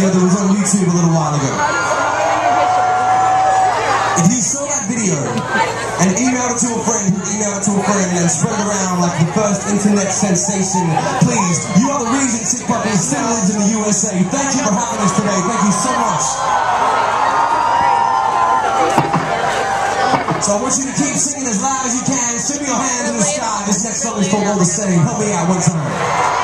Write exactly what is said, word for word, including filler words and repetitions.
video that was on YouTube a little while ago. If you saw that video and emailed it to a friend who emailed it to a friend and spread it around like the first internet sensation, please, you are the reason TikTok still lives in the U S A. Thank you for having us today. Thank you so much. So I want you to keep singing as loud as you can. Show me your hands in the sky. This next song is called All the Same. Help me out one time.